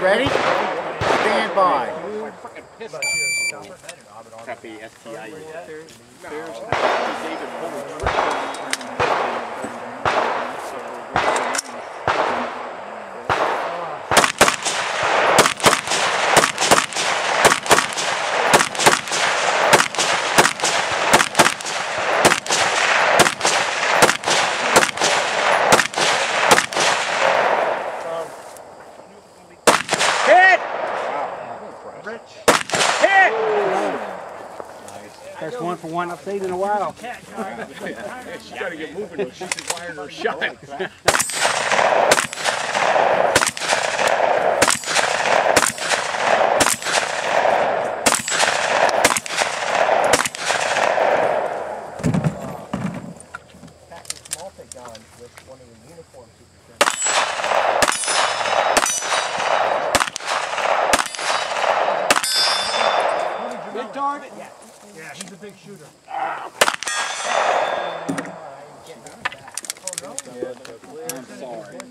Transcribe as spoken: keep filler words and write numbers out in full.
ready? Stand by. Happy S T I. First one for one I've seen in a while. She's got to get moving when she's firing her shot. Big target? Yeah. Yeah, he's a big shooter. Ah. I'm sorry.